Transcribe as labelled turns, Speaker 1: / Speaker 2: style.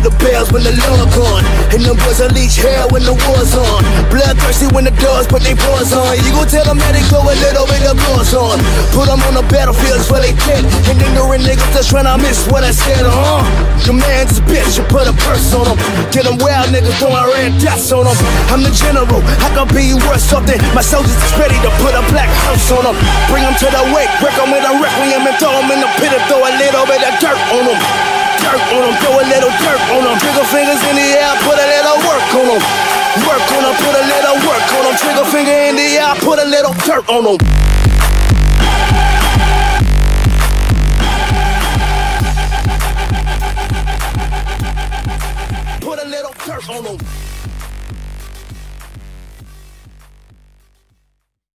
Speaker 1: the bells when the Lord gone. And them boys unleash hell when the war's on. Bloodthirsty when the doors put their paws on. You gon' tell them that they go a little bit of gloss on. Put them on the battlefields where they dead. And ignorant niggas just tryna miss what I said, Your man's a bitch, you put a purse on him. Get them wild niggas throwing red dots on them. I'm the general, I can be worth something. My soldiers is ready to put a black house on them. Bring them to the wake, break them with a requiem and throw them in the pit and throw a little bit of dirt on them. Dirt on them, throw a little dirt on them. Trigger fingers in the air, put a little work on them. Work on them, put a little work on them. Trigger finger in the air, put a little dirt on them. Put a little dirt on them.